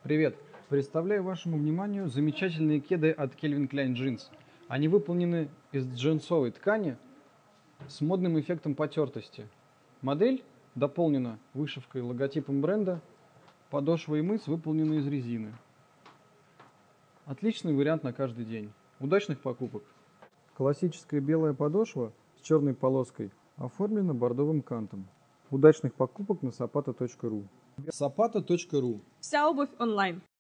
Привет! Представляю вашему вниманию замечательные кеды от Calvin Klein Jeans. Они выполнены из джинсовой ткани с модным эффектом потертости. Модель дополнена вышивкой и логотипом бренда. Подошва и мыс выполнены из резины. Отличный вариант на каждый день. Удачных покупок! Классическая белая подошва с черной полоской оформлена бордовым кантом. Удачных покупок на sapata.ru. sapata.ru. Вся обувь онлайн.